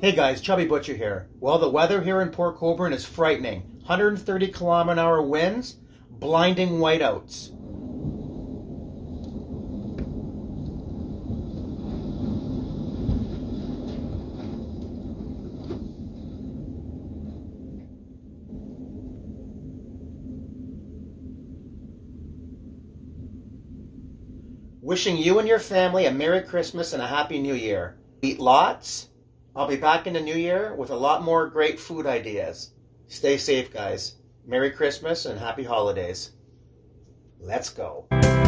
Hey guys, Chubby Butcher here. Well, the weather here in Port Colborne is frightening. 130 km/h winds, blinding whiteouts. Wishing you and your family a Merry Christmas and a Happy New Year. Eat lots. I'll be back in the new year with a lot more great food ideas. Stay safe, guys. Merry Christmas and Happy Holidays. Let's go.